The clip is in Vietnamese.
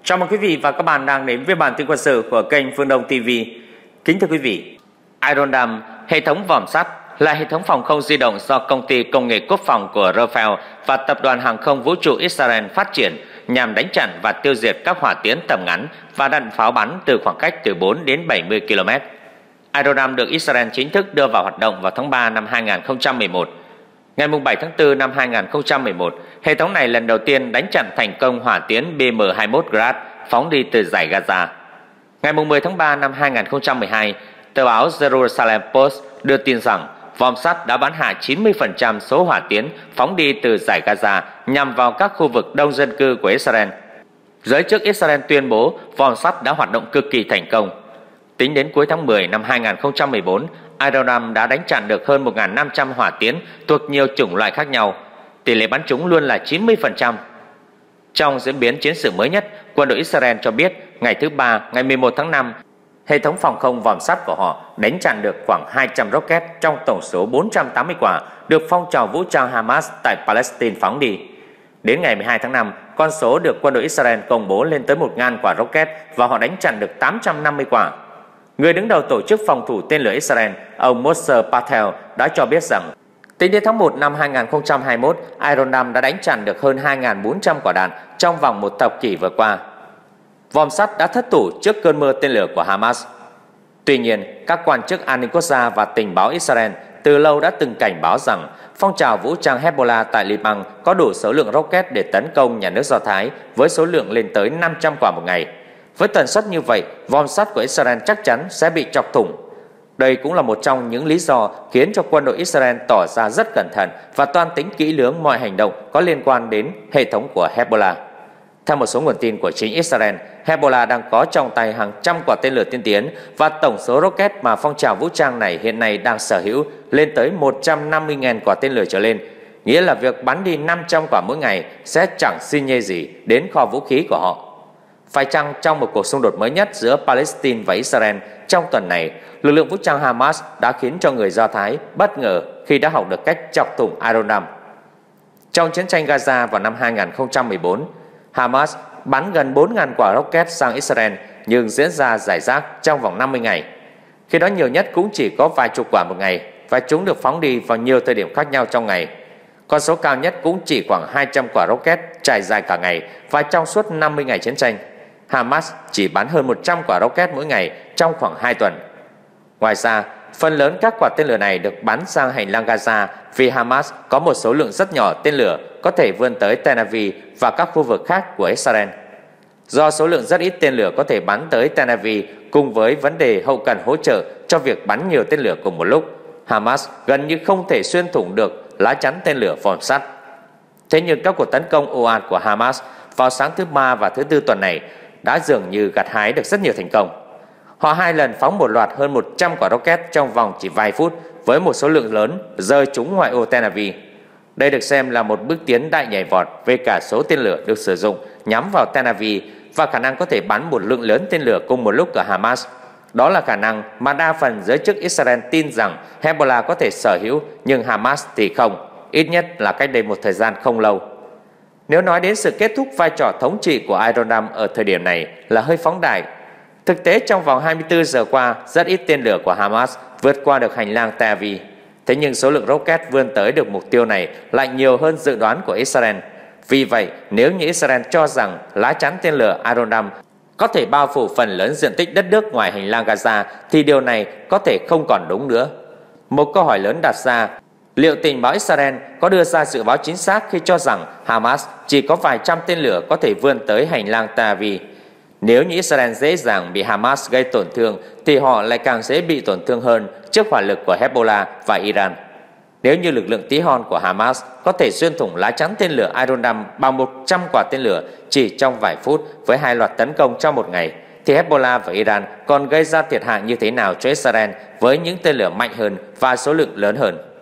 Chào mừng quý vị và các bạn đang đến với bản tin quân sự của kênh Phương Đông TV. Kính thưa quý vị, Iron Dome, hệ thống vòm sắt, là hệ thống phòng không di động do công ty công nghệ quốc phòng của Rafale và tập đoàn hàng không vũ trụ Israel phát triển nhằm đánh chặn và tiêu diệt các hỏa tiễn tầm ngắn và đạn pháo bắn từ khoảng cách từ 4 đến 70 km. Iron Dome được Israel chính thức đưa vào hoạt động vào tháng 3 năm 2011. Ngày 7 tháng 4 năm 2011, hệ thống này lần đầu tiên đánh chặn thành công hỏa tiễn BM-21 Grad phóng đi từ dải Gaza. Ngày 10 tháng 3 năm 2012, tờ báo Jerusalem Post đưa tin rằng vòm sắt đã bắn hạ 90% số hỏa tiễn phóng đi từ dải Gaza nhằm vào các khu vực đông dân cư của Israel. Giới chức Israel tuyên bố vòm sắt đã hoạt động cực kỳ thành công. Tính đến cuối tháng 10 năm 2014, Iron Dome đã đánh chặn được hơn 1.500 hỏa tiễn thuộc nhiều chủng loại khác nhau. Tỷ lệ bắn trúng luôn là 90%. Trong diễn biến chiến sự mới nhất, quân đội Israel cho biết ngày thứ Ba, ngày 11 tháng 5, hệ thống phòng không vòm sắt của họ đánh chặn được khoảng 200 rocket trong tổng số 480 quả được phong trào vũ trang Hamas tại Palestine phóng đi. Đến ngày 12 tháng 5, con số được quân đội Israel công bố lên tới 1.000 quả rocket và họ đánh chặn được 850 quả. Người đứng đầu tổ chức phòng thủ tên lửa Israel, ông Moshe Patel đã cho biết rằng tính đến tháng 1 năm 2021, Iron Dome đã đánh chặn được hơn 2.400 quả đạn trong vòng một thập kỷ vừa qua. Vòm sắt đã thất thủ trước cơn mưa tên lửa của Hamas. Tuy nhiên, các quan chức an ninh quốc gia và tình báo Israel từ lâu đã từng cảnh báo rằng phong trào vũ trang Hezbollah tại Liban có đủ số lượng rocket để tấn công nhà nước Do Thái với số lượng lên tới 500 quả một ngày. Với tần suất như vậy, vòm sắt của Israel chắc chắn sẽ bị chọc thủng. Đây cũng là một trong những lý do khiến cho quân đội Israel tỏ ra rất cẩn thận và toan tính kỹ lưỡng mọi hành động có liên quan đến hệ thống của Hezbollah. Theo một số nguồn tin của chính Israel, Hezbollah đang có trong tay hàng trăm quả tên lửa tiên tiến và tổng số rocket mà phong trào vũ trang này hiện nay đang sở hữu lên tới 150.000 quả tên lửa trở lên, nghĩa là việc bắn đi 500 quả mỗi ngày sẽ chẳng xin nhê gì đến kho vũ khí của họ. Phải chăng trong một cuộc xung đột mới nhất giữa Palestine và Israel trong tuần này, lực lượng vũ trang Hamas đã khiến cho người Do Thái bất ngờ khi đã học được cách chọc thủng Iron Dome. Trong chiến tranh Gaza vào năm 2014, Hamas bắn gần 4.000 quả rocket sang Israel nhưng diễn ra rải rác trong vòng 50 ngày. Khi đó nhiều nhất cũng chỉ có vài chục quả một ngày và chúng được phóng đi vào nhiều thời điểm khác nhau trong ngày. Con số cao nhất cũng chỉ khoảng 200 quả rocket trải dài cả ngày và trong suốt 50 ngày chiến tranh. Hamas chỉ bắn hơn 100 quả rocket mỗi ngày trong khoảng 2 tuần. Ngoài ra, phần lớn các quả tên lửa này được bắn sang hành lang Gaza vì Hamas có một số lượng rất nhỏ tên lửa có thể vươn tới Tel Aviv và các khu vực khác của Israel. Do số lượng rất ít tên lửa có thể bắn tới Tel Aviv cùng với vấn đề hậu cần hỗ trợ cho việc bắn nhiều tên lửa cùng một lúc, Hamas gần như không thể xuyên thủng được lá chắn tên lửa vòm sắt. Thế nhưng các cuộc tấn công ồ ạt của Hamas vào sáng thứ Ba và thứ Tư tuần này đã dường như gặt hái được rất nhiều thành công. Họ hai lần phóng một loạt hơn 100 quả rocket trong vòng chỉ vài phút với một số lượng lớn rơi trúng ngoại ô Tel Aviv. Đây được xem là một bước tiến đại nhảy vọt về cả số tên lửa được sử dụng nhắm vào Tel Aviv và khả năng có thể bắn một lượng lớn tên lửa cùng một lúc của Hamas. Đó là khả năng mà đa phần giới chức Israel tin rằng Hezbollah có thể sở hữu nhưng Hamas thì không, ít nhất là cách đây một thời gian không lâu. Nếu nói đến sự kết thúc vai trò thống trị của Iron Dome ở thời điểm này là hơi phóng đại. Thực tế trong vòng 24 giờ qua, rất ít tên lửa của Hamas vượt qua được hành lang Tel Aviv. Thế nhưng số lượng rocket vươn tới được mục tiêu này lại nhiều hơn dự đoán của Israel. Vì vậy, nếu như Israel cho rằng lá chắn tên lửa Iron Dome có thể bao phủ phần lớn diện tích đất nước ngoài hành lang Gaza thì điều này có thể không còn đúng nữa. Một câu hỏi lớn đặt ra, liệu tình báo Israel có đưa ra dự báo chính xác khi cho rằng Hamas chỉ có vài trăm tên lửa có thể vươn tới hành lang Tel Aviv? Nếu như Israel dễ dàng bị Hamas gây tổn thương thì họ lại càng dễ bị tổn thương hơn trước hỏa lực của Hezbollah và Iran. Nếu như lực lượng tí hon của Hamas có thể xuyên thủng lá chắn tên lửa Iron Dome bằng 100 quả tên lửa chỉ trong vài phút với 2 loạt tấn công trong một ngày, thì Hezbollah và Iran còn gây ra thiệt hại như thế nào cho Israel với những tên lửa mạnh hơn và số lượng lớn hơn?